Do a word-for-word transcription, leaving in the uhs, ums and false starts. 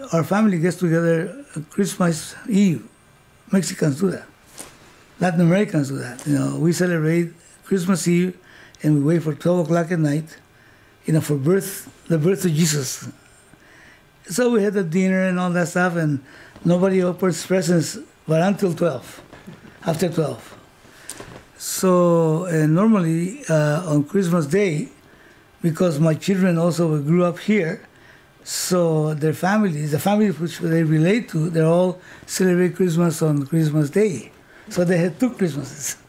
our family gets together Christmas Eve. Mexicans do that. Latin Americans do that. You know, we celebrate Christmas Eve and we wait for twelve o'clock at night, you know, for birth, the birth of Jesus. So we had the dinner and all that stuff, and nobody opens presents but until twelve, after twelve. So uh, normally uh, on Christmas Day, because my children also grew up here, so their families, the families which they relate to, they all celebrate Christmas on Christmas Day. So they had two Christmases.